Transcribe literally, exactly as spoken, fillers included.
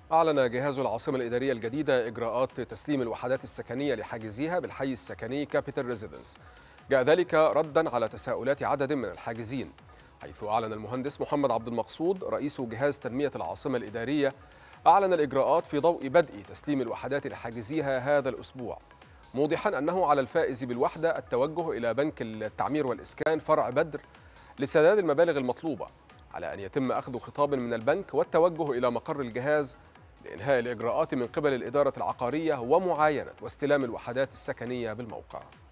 أعلن جهاز العاصمة الإدارية الجديدة إجراءات تسليم الوحدات السكنية لحاجزيها بالحي السكني كابيتال ريزيدنس. جاء ذلك ردا على تساؤلات عدد من الحاجزين، حيث أعلن المهندس محمد عبد المقصود رئيس جهاز تنمية العاصمة الإدارية أعلن الإجراءات في ضوء بدء تسليم الوحدات لحاجزيها هذا الأسبوع، موضحا أنه على الفائز بالوحدة التوجه إلى بنك التعمير والإسكان فرع بدر لسداد المبالغ المطلوبة، على أن يتم أخذ خطاب من البنك والتوجه إلى مقر الجهاز لإنهاء الإجراءات من قبل الإدارة العقارية ومعاينة واستلام الوحدات السكنية بالموقع.